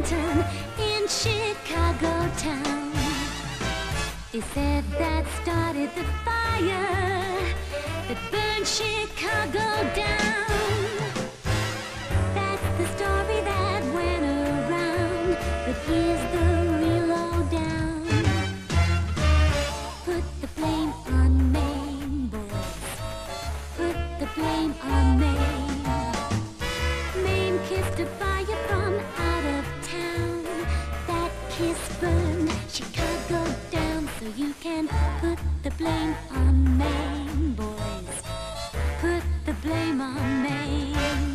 lantern in Chicago town. They said that started the fire that burned Chicago down. That's the story that went around, but here's the real lowdown. Put the blame on Maine, boys. Put the blame on Maine. Maine kissed a fire from out of town. That kiss burned Chicago down. So you can put the blame on Maine, boys. Put the blame on Maine.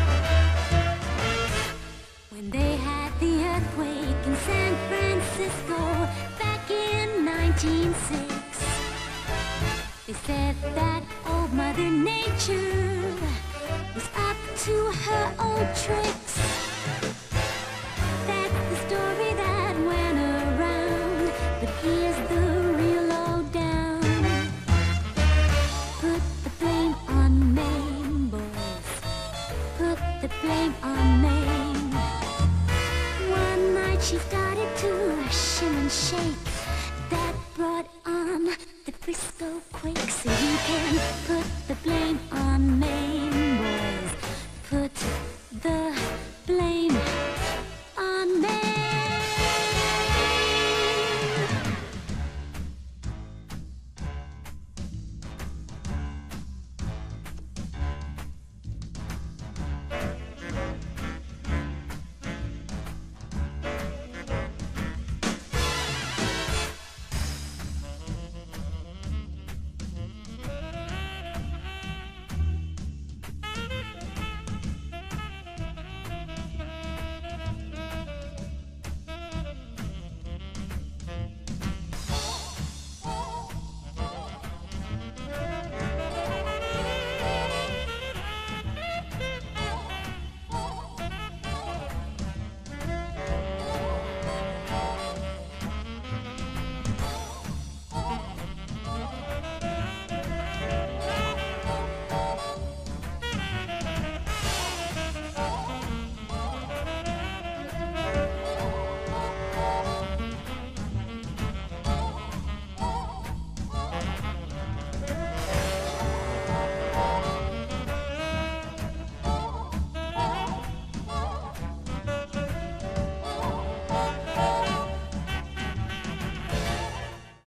When they had the earthquake in San Francisco back in 1906, they said that old Mother Nature was up to her old tricks. That's the story that went around, but here's the real lowdown. Put the blame on Maine, boys. Put the blame on Maine. One night she started to shimmer and shake.